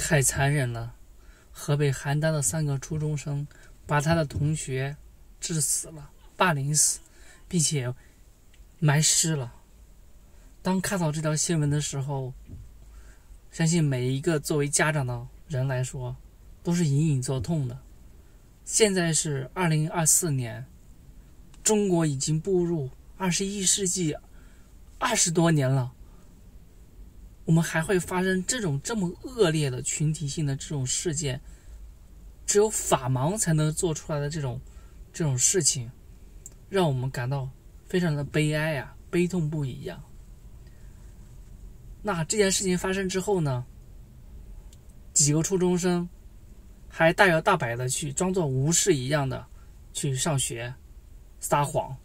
太残忍了！河北邯郸的3个初中生把他的同学致死了，霸凌死，并且埋尸了。当看到这条新闻的时候，相信每一个作为家长的人来说都是隐隐作痛的。现在是2024年，中国已经步入21世纪20多年了，我们还会发生这么恶劣的群体性的这种事件，只有法盲才能做出来的这种事情，让我们感到非常的悲哀啊，悲痛不已呀。那这件事情发生之后呢，几个初中生还大摇大摆的去装作无事一样的去上学，撒谎。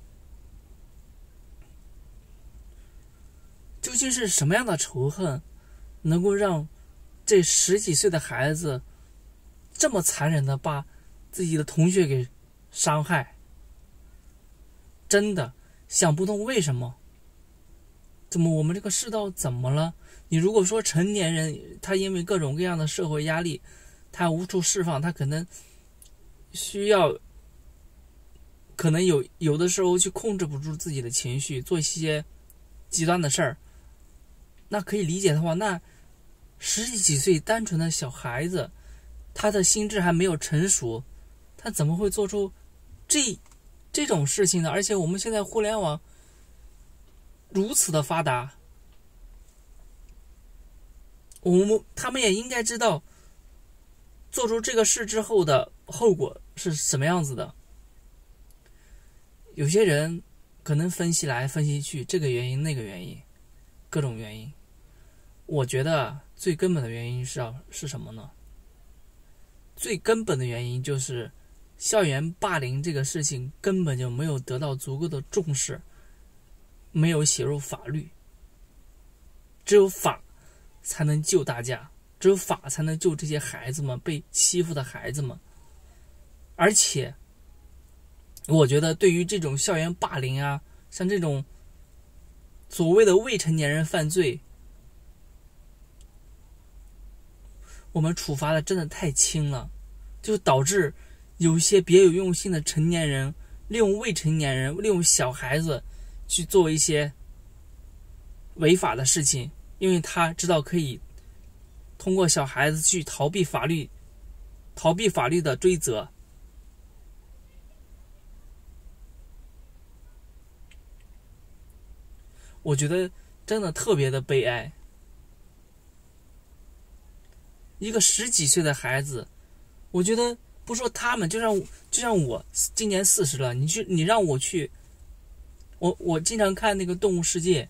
究竟是什么样的仇恨能够让这10几岁的孩子这么残忍的把自己的同学给伤害？真的想不通为什么。怎么我们这个世道怎么了？你如果说成年人他因为各种各样的社会压力，他无处释放，他可能需要，可能有的时候去控制不住自己的情绪，做一些极端的事儿，那可以理解的话，那10几岁单纯的小孩子，他的心智还没有成熟，他怎么会做出这种事情呢？而且我们现在互联网如此的发达，他们也应该知道做出这个事之后的后果是什么样子的。有些人可能分析来分析去，这个原因那个原因，各种原因。我觉得最根本的原因是什么呢？最根本的原因就是校园霸凌这个事情根本就没有得到足够的重视，没有写入法律。只有法才能救大家，只有法才能救这些孩子们，被欺负的孩子们。而且我觉得对于这种校园霸凌啊，像这种所谓的未成年人犯罪，我们处罚的真的太轻了，就导致有些别有用心的成年人利用未成年人，利用小孩子去做一些违法的事情，因为他知道可以通过小孩子去逃避法律的追责。我觉得真的特别的悲哀。一个10几岁的孩子，我觉得不说他们，就像我今年40了，你让我去，我经常看那个动物世界，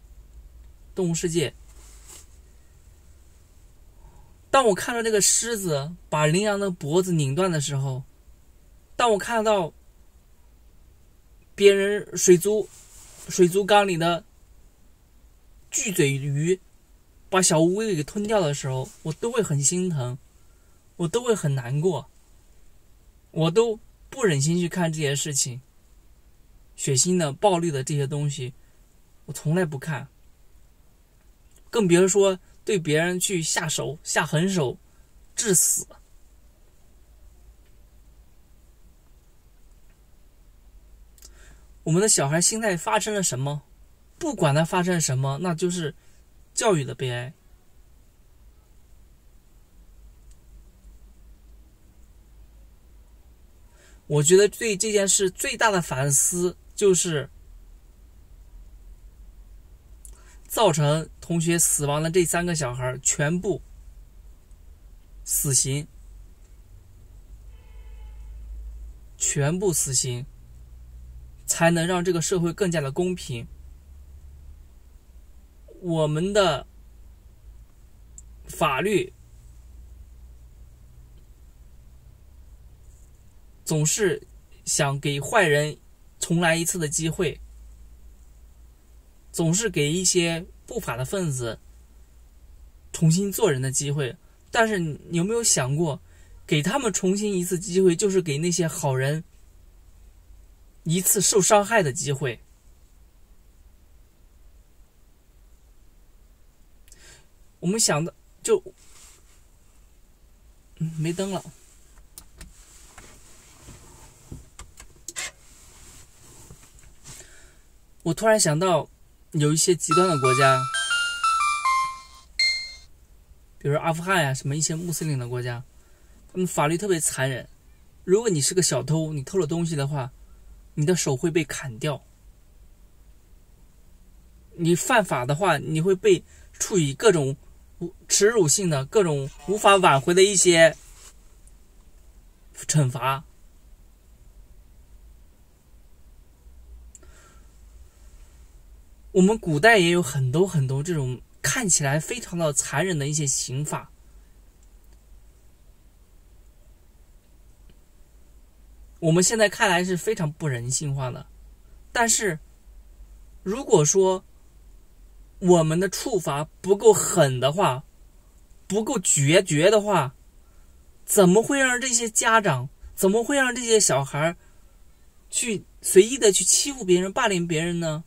当我看到这个狮子把羚羊的脖子拧断的时候，当我看到别人水族缸里的巨嘴鱼把小乌龟给吞掉的时候，我都会很心疼，我都会很难过，我都不忍心去看这些事情，血腥的暴力的这些东西我从来不看，更别说对别人去下狠手致死。我们的小孩心态发生了什么，不管他发生什么，那就是教育的悲哀。我觉得对这件事最大的反思就是造成同学死亡的这3个小孩全部死刑，才能让这个社会更加的公平。我们的法律总是想给坏人重来一次的机会，总是给一些不法的分子重新做人的机会，但是你有没有想过，给他们重新一次机会，就是给那些好人一次受伤害的机会。我们想的就没灯了。我突然想到，有一些极端的国家，比如阿富汗呀，什么一些穆斯林的国家，他们法律特别残忍。如果你是个小偷，你偷了东西的话，你的手会被砍掉。你犯法的话，你会被处以各种耻辱性的、各种无法挽回的一些惩罚。我们古代也有很多很多这种看起来非常的残忍的一些刑法。我们现在看来是非常不人性化的，但是如果说我们的处罚不够狠的话，不够决绝的话，怎么会让这些家长，怎么会让这些小孩去随意的去欺负别人、霸凌别人呢？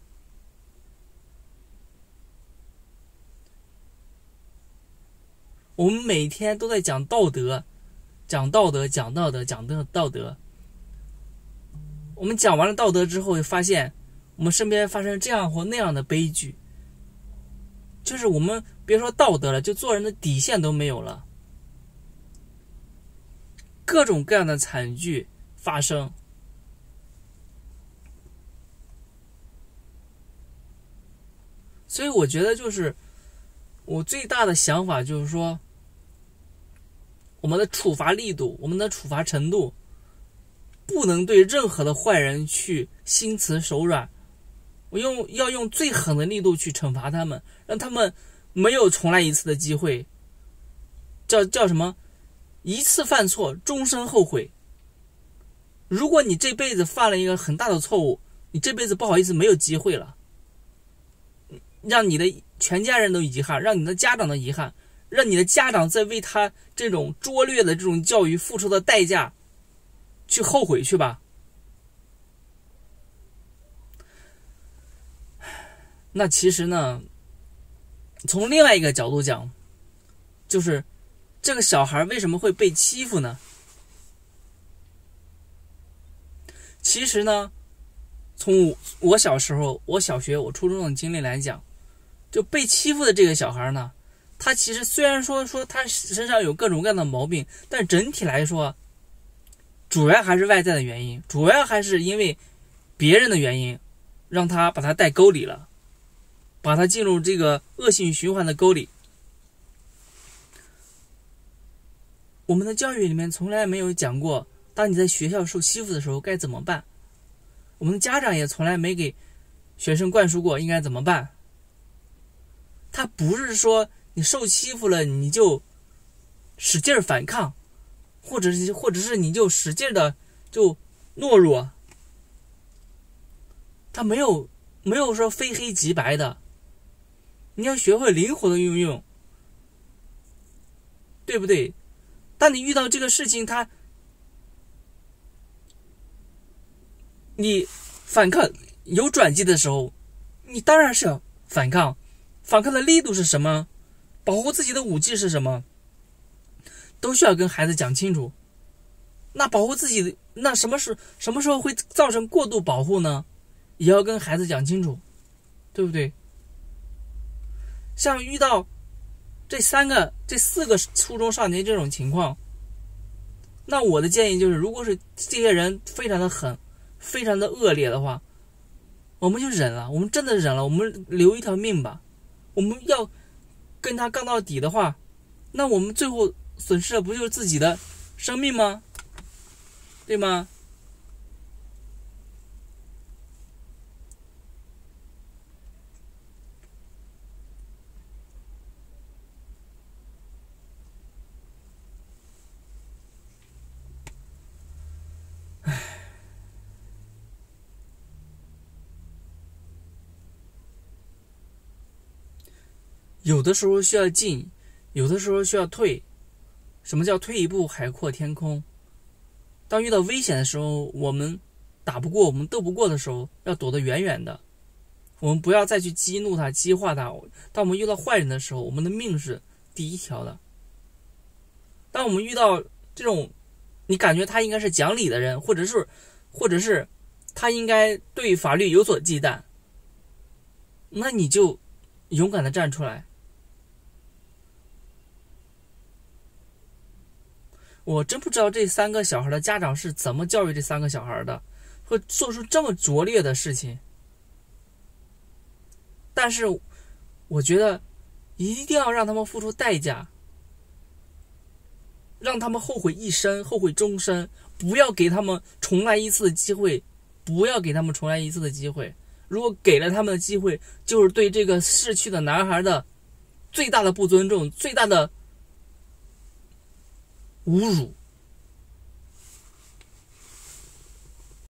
我们每天都在讲道德，讲道德，讲道德，讲道德。我们讲完了道德之后，会发现我们身边发生这样或那样的悲剧，就是我们别说道德了，就做人的底线都没有了，各种各样的惨剧发生。所以我觉得就是我最大的想法就是说，我们的处罚力度，我们的处罚程度，不能对任何的坏人去心慈手软，要用最狠的力度去惩罚他们，让他们没有重来一次的机会。叫什么？一次犯错，终身后悔。如果你这辈子犯了一个很大的错误，你这辈子不好意思没有机会了，让你的全家人都遗憾，让你的家长都遗憾，让你的家长在为他这种拙劣的这种教育付出的代价去后悔去吧。那其实呢，从另外一个角度讲，就是这个小孩为什么会被欺负呢？其实呢，从我小时候、我小学、我初中的经历来讲，就被欺负的这个小孩呢，他其实虽然说他身上有各种各样的毛病，但整体来说，主要还是外在的原因，主要还是因为别人的原因，让他把他带沟里了，把他进入这个恶性循环的沟里。我们的教育里面从来没有讲过，当你在学校受欺负的时候该怎么办。我们的家长也从来没给学生灌输过应该怎么办。他不是说你受欺负了你就使劲反抗，或者是你就使劲的就懦弱。他没有说非黑即白的，你要学会灵活的运用，对不对？当你遇到这个事情，你反抗有转机的时候，你当然是要反抗。反抗的力度是什么？保护自己的武器是什么？都需要跟孩子讲清楚。那保护自己，那什么时候会造成过度保护呢？也要跟孩子讲清楚，对不对？像遇到这四个初中少年这种情况，那我的建议就是，如果是这些人非常的狠，非常的恶劣的话，我们就忍了，我们真的忍了，我们留一条命吧。我们要跟他杠到底的话，那我们最后损失的不就是自己的生命吗？对吗？有的时候需要进，有的时候需要退。什么叫退一步海阔天空？当遇到危险的时候，我们打不过，我们斗不过的时候，要躲得远远的。我们不要再去激怒他、激化他。当我们遇到坏人的时候，我们的命是第一条的。 当我们遇到这种你感觉他应该是讲理的人，或者是他应该对法律有所忌惮，那你就勇敢的站出来。我真不知道这3个小孩的家长是怎么教育这3个小孩的，会做出这么拙劣的事情。但是我觉得一定要让他们付出代价，让他们后悔一生，后悔终身，不要给他们重来一次的机会，不要给他们重来一次的机会。如果给了他们的机会，就是对这个逝去的男孩的最大的不尊重，最大的侮辱。